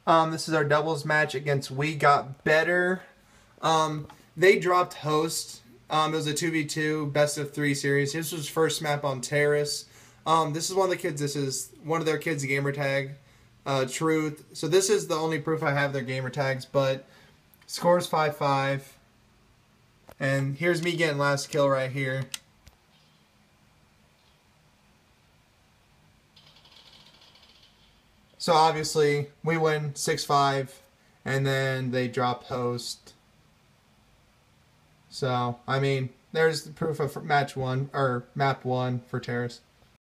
This is our doubles match against We Got Better. They dropped host. It was a 2v2 best of 3 series. This was first map on Terrace. This is one of the kids. This is one of their kids' gamer tag, Truth. So this is the only proof I have their gamer tags. But scores 5-5, and here's me getting last kill right here. So obviously we win 6-5, and then they drop host. So I mean, there's the proof of match 1 or map 1 for Terrace.